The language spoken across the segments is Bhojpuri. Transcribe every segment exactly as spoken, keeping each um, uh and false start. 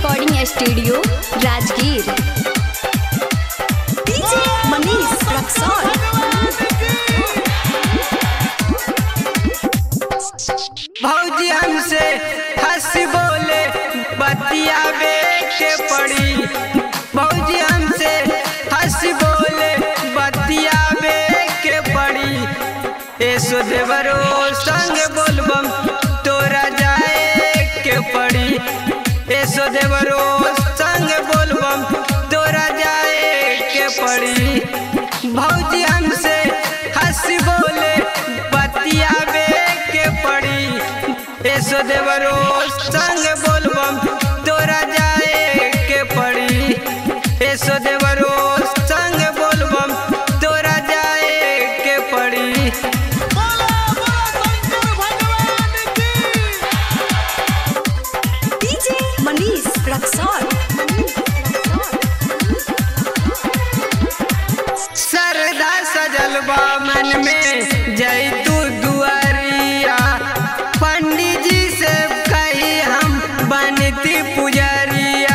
Recording studio Rajgir. DJ Manish Raxaul. भौजी हमसे हंस बोले बतियावे के पड़ी। भौजी हमसे हंस बोले बतियावे के पड़ी। ऐसो देवरो संग बोलबम तोरा जाए के पड़ी। ऐसो देवरो संग बोलबम तोरा जाए के पड़ी। भौजी हमसे हंस बोले बतियावे के पड़ी। ऐसो देवरो संग बोलबम तोरा जाए के पड़ी। ऐसो देवरो संग बोलबम तोरा जाए के पड़ी। डीजे मनीष रक्सौल। सरदा सजल बा मन में जय तू दुआरिया। पंडित जी से कही हम बनती पुजरिया।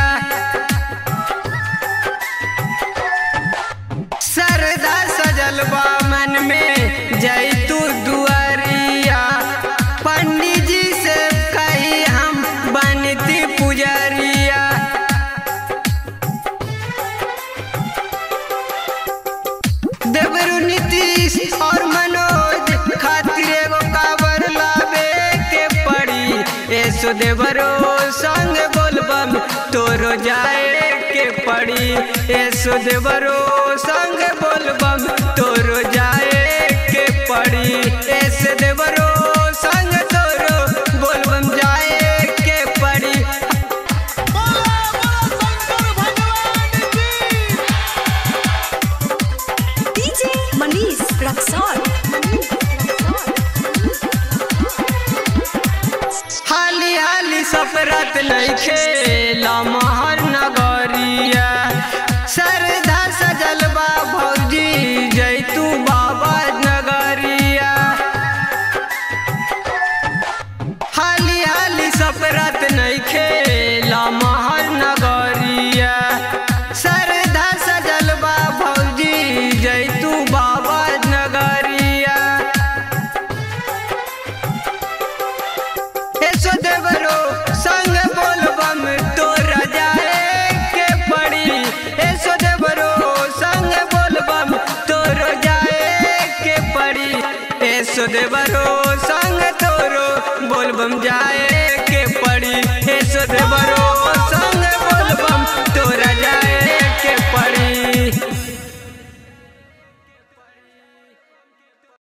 सरदा सजल बा मन में जय तू दुआरिया। पंडित जी से कही हम बनती पुजरिया। देवरु नीतीश और मनोज खातिर एगो काबर लावे के पड़ी। ऐसो देवरो संग बोलबम तोरो जाए के पड़ी। ऐसो देवरो संग बोलबम तोरो जाए के पड़ी। ऐसे देवरो संग तोरो बोलबम जाए के पड़ी। डीजे मनीष रक्सौल। हाली हाली सफरत लइखे लमहर नगरिया। सरधा सजल बा भौजी जैतू बाबा नगरिया। हाली हाली सफरत नइखे लमहर नगरिया। सरधा सजल बा भौजी जैतू बाबा नगरिया। ऐसो देवरो संग बोलबम तोरा जाए के पड़ी। ऐसो देवरो संग बोलबम तोरो जाए के पड़ी। ऐसो देवरो संग तोरो बोलबम जाए